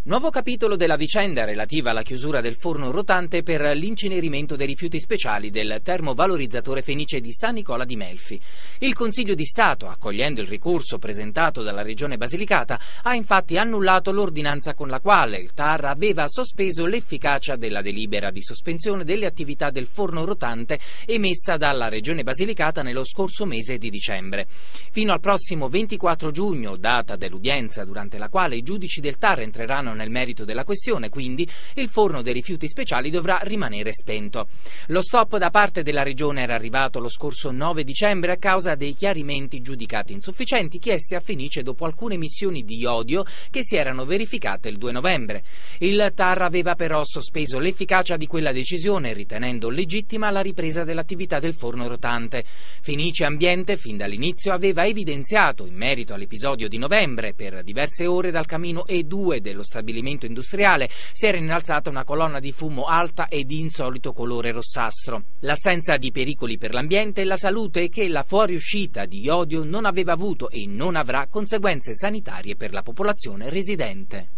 Nuovo capitolo della vicenda relativa alla chiusura del forno rotante per l'incenerimento dei rifiuti speciali del termovalorizzatore Fenice di San Nicola di Melfi. Il Consiglio di Stato, accogliendo il ricorso presentato dalla Regione Basilicata, ha infatti annullato l'ordinanza con la quale il TAR aveva sospeso l'efficacia della delibera di sospensione delle attività del forno rotante emessa dalla Regione Basilicata nello scorso mese di dicembre. Fino al prossimo 24 giugno, data dell'udienza durante la quale i giudici del TAR entreranno nel merito della questione, quindi il forno dei rifiuti speciali dovrà rimanere spento. Lo stop da parte della Regione era arrivato lo scorso 9 dicembre a causa dei chiarimenti giudicati insufficienti chiesti a Fenice dopo alcune emissioni di iodio che si erano verificate il 2 novembre. Il TAR aveva però sospeso l'efficacia di quella decisione, ritenendo legittima la ripresa dell'attività del forno rotante. Fenice Ambiente fin dall'inizio aveva evidenziato, in merito all'episodio di novembre, per diverse ore dal camino E2 dello stabilimento industriale si era innalzata una colonna di fumo alta e di insolito colore rossastro. L'assenza di pericoli per l'ambiente e la salute e che la fuoriuscita di iodio non aveva avuto e non avrà conseguenze sanitarie per la popolazione residente.